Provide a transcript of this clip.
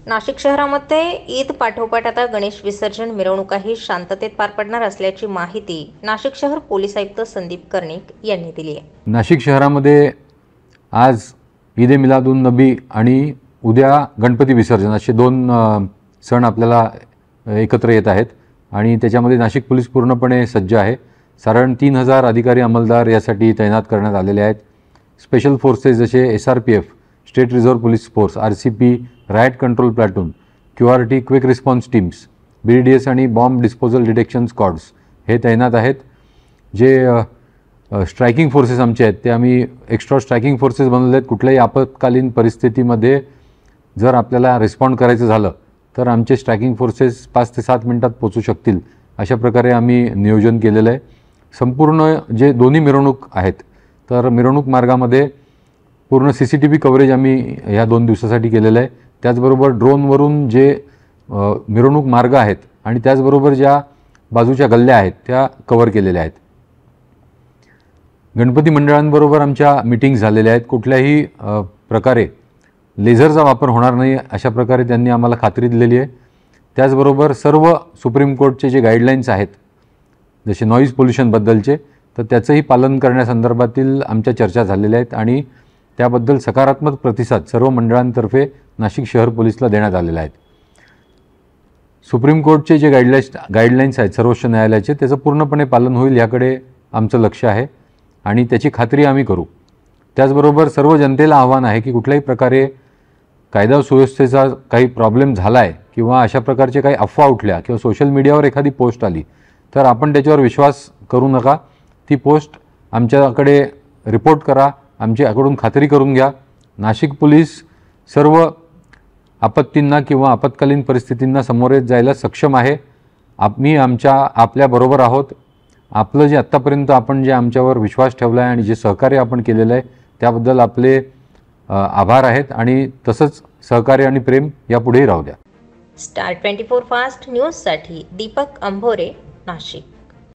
नाशिक शहरामध्ये ईद पाठोपाठ आता गणेश विसर्जन मिरवणुकाही शांततेत पार पडणार असल्याची माहिती नाशिक शहर पोलीस आयुक्त संदीप कर्णिक यांनी दिली आहे। नाशिक शहरामध्ये आज ईद ए मिलादुन नबी आणि उद्या गणपती विसर्जन असे दोन सण आपल्याला एकत्र येत आहेत आणि त्याच्यामध्ये नाशिक पोलीस पूर्णपणे सज्ज आहे। साधारण 3000 अधिकारी अंमलदार यासाठी तैनात करण्यात आलेले आहेत। स्पेशल फोर्सेस जसे SRPF, state reserve police force, RCP, riot control platoon, QRT quick response teams, BDS आणि बॉम्ब डिस्पोजल डिटेक्शन स्क्वॉड्स हे तैनात आहेत। जे स्ट्रायकिंग फोर्सेस आमचे आहेत ते आम्ही एक्स्ट्रा स्ट्रायकिंग फोर्सेस बनवले आहेत। कुठल्याही आपत्कालीन परिस्थितीमध्ये जर आपल्याला रिस्पॉन्ड करायचं झालं तर आमचे स्ट्रायकिंग फोर्सेस 5 ते 7 मिनिटात पोहोचू शकतील अशा प्रकारे आम्ही नियोजन केलेलं आहे। संपूर्ण जे दोन्ही मिरवणूक आहेत तर मिरवणूक मार्गामध्ये पूर्ण CCTV कव्हरेज आम्ही ह्या 2 दिवसासाठी केलेलं आहे। त्याचबरोबर ड्रोनवरून जे मिरवणूक मार्ग आहेत आणि त्याचबरोबर ज्या बाजूच्या गल्ल्या आहेत त्या कव्हर केलेल्या आहेत। गणपती मंडळांबरोबर आमच्या मीटिंग्स झालेल्या आहेत। कुठल्याही प्रकारे लेझरचा वापर होणार नाही अशा प्रकारे त्यांनी आम्हाला खात्री दिलेली आहे। त्याचबरोबर सर्व सुप्रीम कोर्टचे जे गाईडलाईन्स आहेत जसे नॉईज पोल्युशनबद्दलचे तर त्याचंही पालन करण्यासंदर्भातील आमच्या चर्चा झालेल्या आहेत आणि त्याबद्दल सकारात्मक प्रतिसाद सर्व मंडळांतर्फे नाशिक शहर पोलीसला देण्यात आलेला आहे। सुप्रीम कोर्टचे जे गाईडलाईन्स आहेत सर्वोच्च न्यायालयाचे त्याचं पूर्णपणे पालन होईल याकडे आमचं लक्ष आहे आणि त्याची खात्री आम्ही करू। त्याचबरोबर सर्व जनतेला आव्हान आहे की कुठल्याही प्रकारे कायदा सुव्यवस्थेचा काही प्रॉब्लेम झाला आहे किंवा अशा प्रकारचे काही अफवा उठल्या किंवा सोशल मीडियावर एखादी पोस्ट आली तर आपण त्याच्यावर विश्वास करू नका। ती पोस्ट आमच्याकडे रिपोर्ट करा, आमच्याकडून खात्री करून घ्या। नाशिक पोलीस सर्व आपत्तींना किंवा आपत्कालीन परिस्थितींना सामोरे जायला सक्षम आहे। आम्ही आपल्याबरोबर आहोत। आपलं जे आत्तापर्यंत आपण जे आमच्यावर विश्वास ठेवला आहे आणि जे सहकार्य आपण केलेलं आहे त्याबद्दल आपले आभार आहेत आणि तसंच सहकार्य आणि प्रेम यापुढेही राहू द्या। स्टार 24 फास्ट न्यूजसाठी दीपक अंभोरे, नाशिक।